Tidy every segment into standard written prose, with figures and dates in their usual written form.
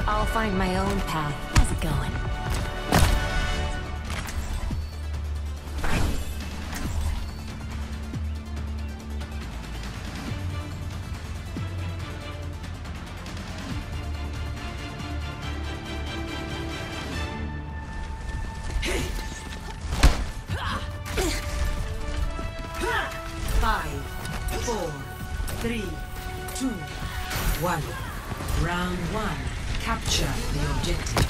I'll find my own path. How's it going? Five, four, three, two, one. Round one. Capture the objective.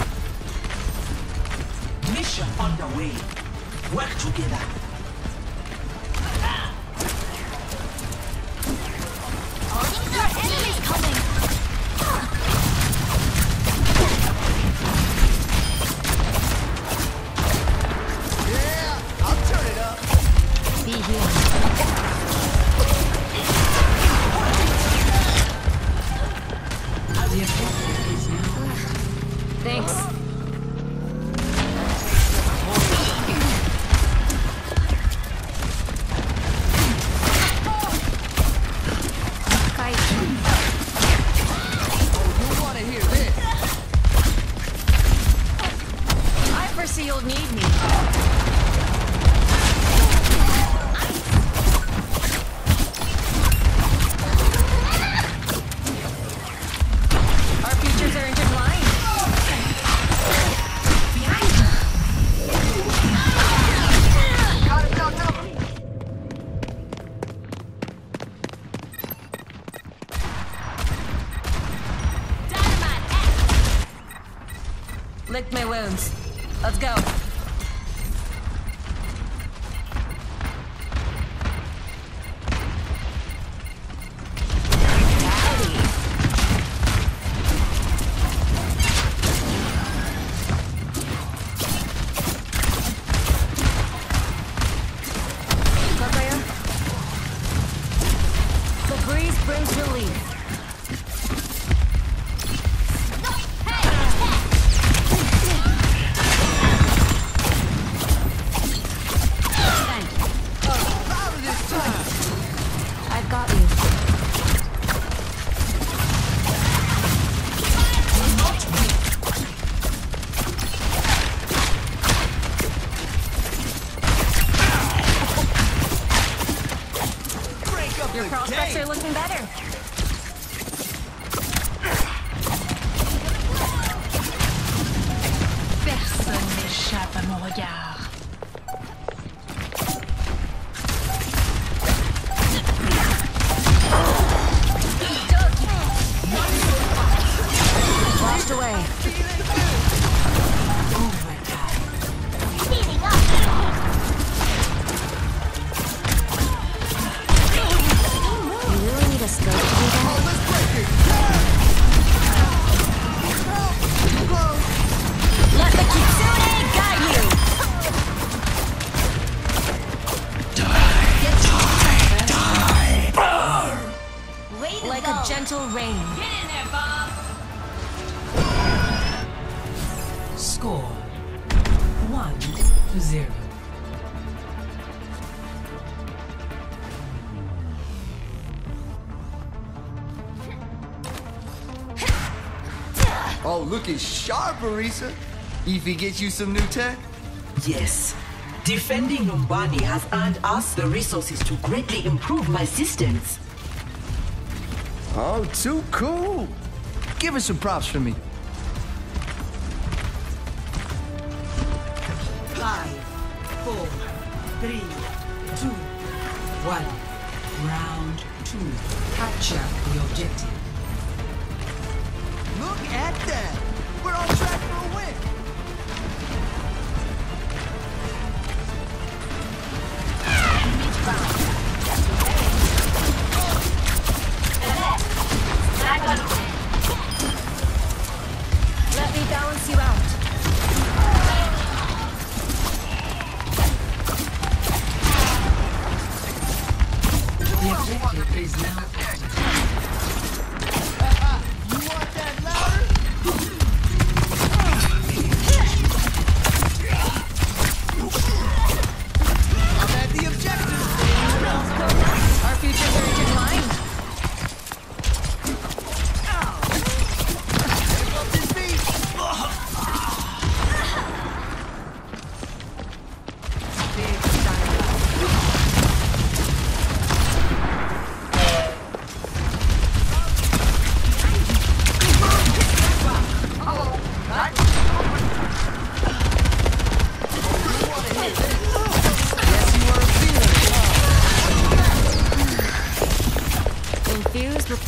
Mission underway. Work together. Enemies coming! Yeah, I'll turn it up. Be here. The objective is now. Thanks. Kaiju. You wanna hear this? I foresee you'll need me. Our futures are intertwined. Got it, got it. Lick my wounds. Let's go. Papaya. The breeze brings relief. Louder this time. I've got you. Break up Your the prospects game. are looking better. Personne n'échappe à mon regard. Washed away. You really need a scope to do that? Oh, let's break it. Let the Kitsune guide you! Like a gentle rain. Score 1-0. Oh, looking sharp, Arisa. Ify gets you some new tech? Yes. Defending Numbani has earned us the resources to greatly improve my systems. Oh, too cool. Give her some props for me. 5, 4, 3, 2, 1. Round 2. Capture the objective. Look at that. We're on track for a win. Let me balance you out. The objective is now You want that louder? I'm at the objective. Our futures are intertwined. Step up this beat.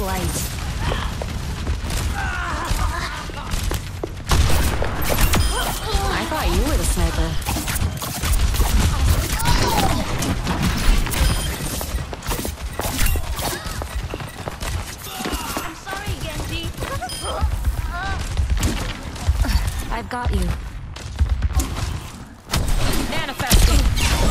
light. I thought you were the sniper. I'm sorry, Genji. I've got you. Manifesting.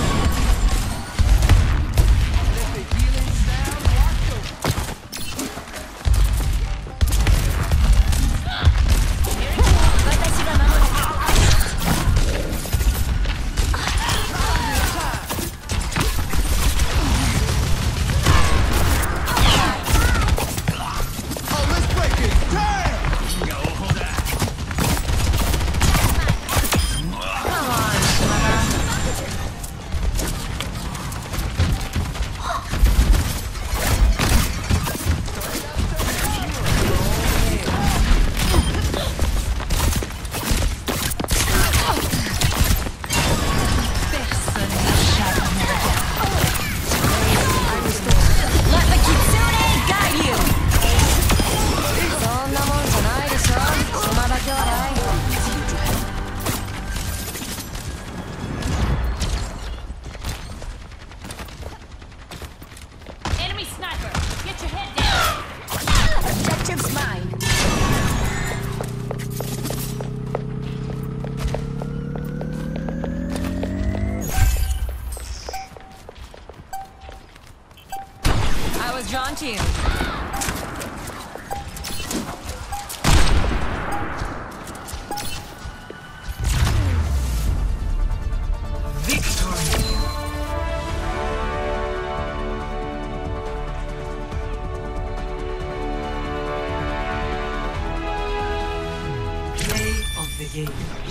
Enemy sniper, get your head down. Objective's mine. I was drawn to you. Play of the game.